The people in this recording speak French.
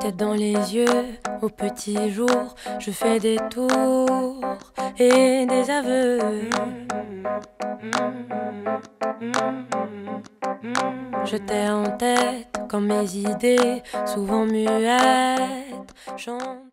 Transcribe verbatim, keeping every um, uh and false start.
Tête dans les yeux, au petit jour, je fais des tours et des aveux. Je t'ai en tête comme mes idées, souvent muettes, chantent.